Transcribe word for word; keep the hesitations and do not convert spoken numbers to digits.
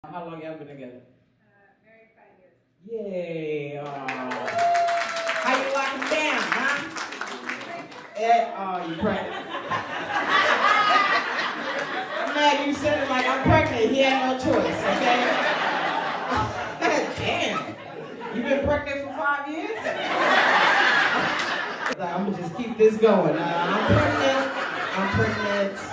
How long y'all been together? Uh, married five years. Yay! Uh, how you lock him down, huh? Eh, oh, you pregnant? I'm mad you said it like I'm pregnant. He had no choice, okay? Damn. You been pregnant for five years? Like, I'm gonna just keep this going. Uh, I'm pregnant. I'm pregnant.